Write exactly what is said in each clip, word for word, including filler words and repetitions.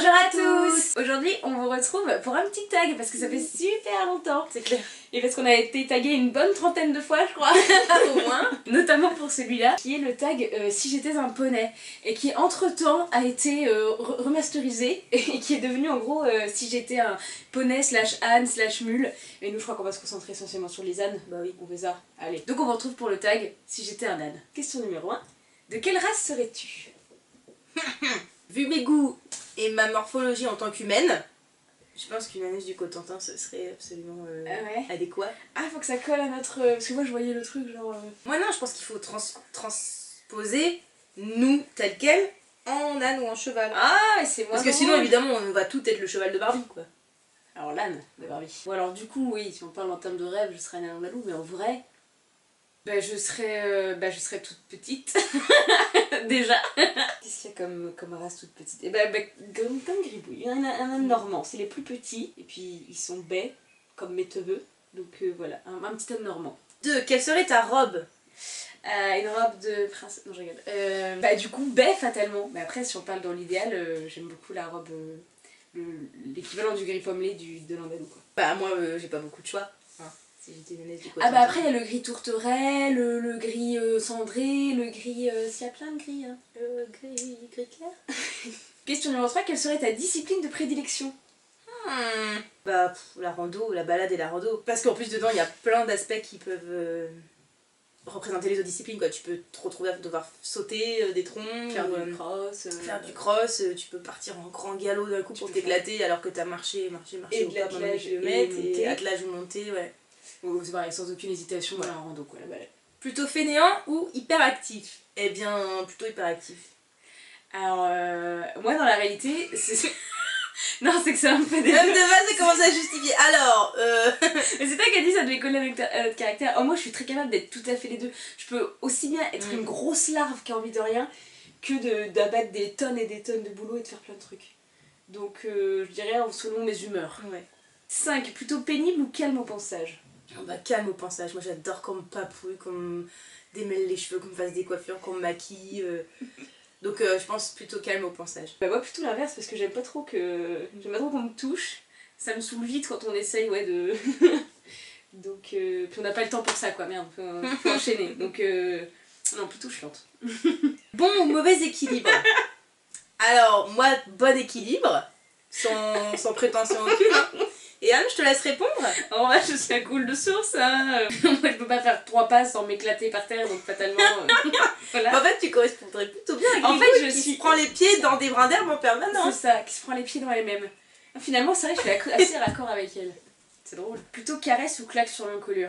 Bonjour à tous. Aujourd'hui on vous retrouve pour un petit tag parce que ça fait super longtemps. C'est clair. Et parce qu'on a été tagué une bonne trentaine de fois je crois. Au moins. Notamment pour celui-là qui est le tag euh, Si j'étais un poney et qui entre temps a été euh, remasterisé et qui est devenu en gros euh, Si j'étais un poney slash âne slash mule. Et nous je crois qu'on va se concentrer essentiellement sur les ânes. Bah oui on fait ça. Allez. Donc on vous retrouve pour le tag Si j'étais un âne. Question numéro un. De quelle race serais-tu? Vu mes goûts et ma morphologie en tant qu'humaine, je pense qu'une âneuse du Cotentin ce serait absolument euh, ah ouais. adéquat. Ah faut que ça colle à notre... euh, parce que moi je voyais le truc genre... Euh... Moi non, je pense qu'il faut trans transposer nous tel quel en âne ou en cheval. Ah et c'est moi. Parce que sinon évidemment on va tout être le cheval de Barbie quoi. Alors l'âne de Barbie. Bon alors du coup oui, si on parle en termes de rêve je serais un âne andalou, mais en vrai... Bah je serais, euh, bah, je serais toute petite. Déjà. Qu'est-ce qu'il y a comme, comme race toute petite? Et bah, bah comme, comme Gribouille, un, un âne normand, c'est les plus petits, et puis ils sont baies, comme mes neveux, donc euh, voilà, un, un petit âne normand. Deux, quelle serait ta robe? euh, Une robe de princesse, non je regarde. Euh, bah du coup baie fatalement, mais après si on parle dans l'idéal, euh, j'aime beaucoup la robe, euh, l'équivalent du gris pommelé du, de l'andalou quoi. Bah moi euh, j'ai pas beaucoup de choix. Hein. Si j'étais une âneuse du Cotentin. Ah bah après il y a le gris tourterelle, le, le gris euh, cendré, le gris... Euh, s'il y a plein de gris, hein. Le gris, gris clair. Question numéro trois, quelle serait ta discipline de prédilection? hmm. Bah pff, la rando, la balade et la rando. Parce qu'en plus dedans il y a plein d'aspects qui peuvent euh, représenter les autres disciplines quoi. Tu peux te retrouver à devoir sauter euh, des troncs, faire ou, du cross, euh, faire du cross, euh, tu peux partir en grand galop d'un coup pour t'éclater faire... alors que t'as marché, marché, marché et au de pas pendant des kilomètres et, et attelage ou montée, ouais. Oh, c'est pareil, sans aucune hésitation dans ouais. la rando quoi, la balade. Plutôt fainéant ou hyperactif? Eh bien, plutôt hyperactif. Alors, euh, moi dans la réalité, c'est... non, c'est que c'est un peu des... Même de base, ça commence à justifier. Alors, euh... mais c'est toi qui as dit ça devait coller avec notre euh, caractère. Oh, moi je suis très capable d'être tout à fait les deux. Je peux aussi bien être mmh. une grosse larve qui a envie de rien que d'abattre de, des tonnes et des tonnes de boulot et de faire plein de trucs. Donc euh, je dirais selon mes humeurs. Ouais. cinq. Plutôt pénible ou calme au pensage? Oh bah calme au pensage, moi j'adore qu'on me papouille, qu'on me démêle les cheveux, qu'on me fasse des coiffures, qu'on me maquille. Euh... Donc euh, je pense plutôt calme au pensage. Bah moi plutôt l'inverse parce que j'aime pas trop que j'aime pas trop qu'on me touche. Ça me saoule vite quand on essaye ouais de... Donc euh... puis on n'a pas le temps pour ça quoi, merde, faut, faut enchaîner. Donc euh... non plutôt chiante. Bon ou mauvais équilibre? Alors moi bon équilibre, sans, sans prétention aucune. Hein. Et Anne, je te laisse répondre. En vrai, je suis à cool de source. Hein. Moi, je peux pas faire trois pas sans m'éclater par terre, donc fatalement. Euh, voilà. En fait, tu correspondrais plutôt bien à en fait, je qui suis... se prend les pieds dans des brins d'herbe en permanence. C'est ça, qui se prend les pieds dans les mêmes. Finalement, c'est vrai que je suis assez raccord avec elle. C'est drôle. Plutôt caresse ou claque sur l'encolure?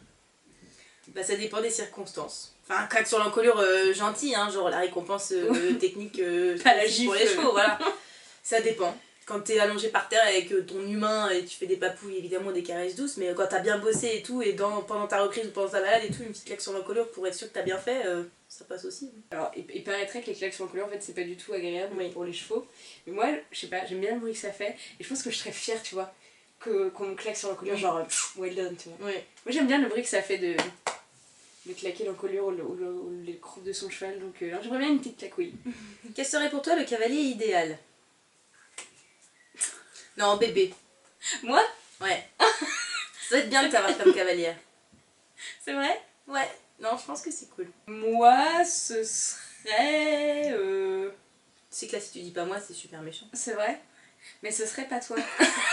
Bah, ça dépend des circonstances. Enfin, claque sur l'encolure euh, gentil, hein, genre la récompense euh, technique euh, pas la gifle pour les chevaux, voilà. Ça dépend. Quand t'es allongé par terre avec ton humain et tu fais des papouilles, évidemment des caresses douces, mais quand t'as bien bossé et tout, et dans, pendant ta reprise ou pendant ta balade et tout, une petite claque sur l'encolure pour être sûr que t'as bien fait, euh, ça passe aussi. Alors, il, il paraîtrait que les claques sur l'encolure, en fait, c'est pas du tout agréable oui. pour les chevaux. Mais moi, je sais pas, j'aime bien le bruit que ça fait, et je pense que je serais fière, tu vois, qu'on qu me claque sur l'encolure, oui. genre, pff, well done, tu vois. Oui. Moi, j'aime bien le bruit que ça fait de, de claquer l'encolure ou, le, ou, le, ou les croupes de son cheval, donc euh, j'aimerais bien une petite claque, oui. Quel serait pour toi le cavalier idéal? Non, bébé. Moi? Ouais. Ça va être bien de t'avoir comme cavalière. C'est vrai? Ouais. Non, je pense que c'est cool. Moi, ce serait... Euh... Tu sais que là, si tu dis pas moi, c'est super méchant. C'est vrai? Mais ce serait pas toi.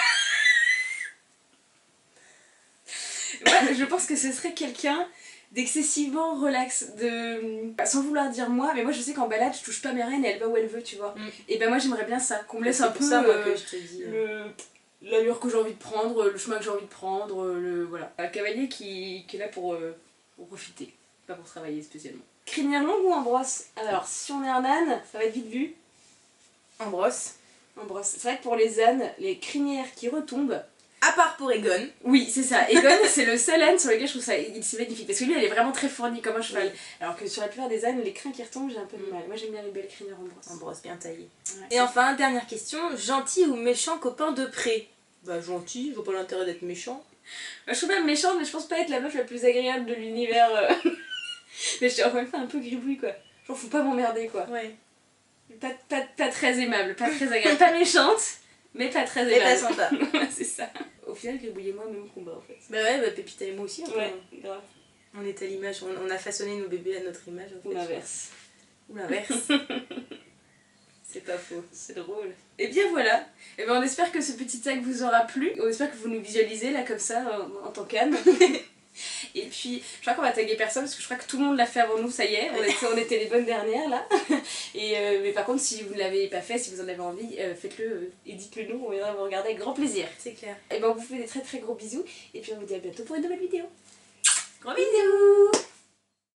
Moi, je pense que ce serait quelqu'un d'excessivement relax, de... sans vouloir dire moi, mais moi je sais qu'en balade je touche pas mes rênes et elle va où elle veut, tu vois. Mm. Et ben moi j'aimerais bien ça, qu'on me laisse un peu ça, moi, euh, que je te dis, le... l'allure que j'ai envie de prendre, le chemin que j'ai envie de prendre, le... voilà. Un cavalier qui, qui est là pour, euh, pour profiter, pas pour travailler spécialement. Crinière longue ou en brosse? Alors si on est un âne, ça va être vite vu. En brosse. En brosse. C'est vrai que pour les ânes, les crinières qui retombent, à part pour Egon. Oui, c'est ça. Egon, c'est le seul âne sur lequel je trouve ça c'est magnifique. Parce que lui, elle est vraiment très fournie comme un cheval. Oui. Alors que sur la plupart des ânes, les crins qui retombent, j'ai un peu de mal. Moi, j'aime bien les belles crinières en brosse. En brosse, bien taillées. Ouais. Et enfin, dernière question. Gentil ou méchant copain de pré? Bah, gentil, je vois pas l'intérêt d'être méchant. Bah, je suis même méchante, mais je pense pas être la meuf la plus agréable de l'univers. Euh... mais je suis encore une fois un peu gribouille, quoi. Genre, faut pas m'emmerder, quoi. Ouais. pas, pas, pas très aimable, pas très agréable, pas méchante, mais pas très aimable. Mais pas sympa. C'est ça. Au final, Gribouille et moi, même combat en fait. Bah ouais, bah Pépita et moi aussi. Enfin, Ouais, grave. On est à l'image, on, on a façonné nos bébés à notre image. En fait. Ou l'inverse. Ou l'inverse. C'est pas faux. C'est drôle. Et bien voilà. Et ben on espère que ce petit tag vous aura plu. On espère que vous nous visualisez là comme ça en, en tant qu'âne. Et puis je crois qu'on va taguer personne parce que je crois que tout le monde l'a fait avant nous, ça y est. On était, on était les bonnes dernières là. Et euh, mais par contre si vous ne l'avez pas fait, si vous en avez envie, euh, faites-le euh, et dites-le nous. On viendra vous regarder avec grand plaisir. C'est clair. Et ben on vous fait des très très gros bisous. Et puis on vous dit à bientôt pour une nouvelle vidéo. Gros bisous.